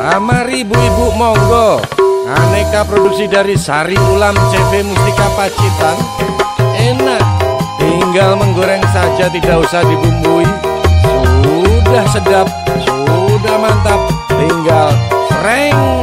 Mari ibu-ibu monggo. Aneka produksi dari Sari Ulam CV Mustika Pacitan. Enak, tinggal menggoreng saja, tidak usah dibumbui. Sudah sedap, sudah mantap, tinggal sereng.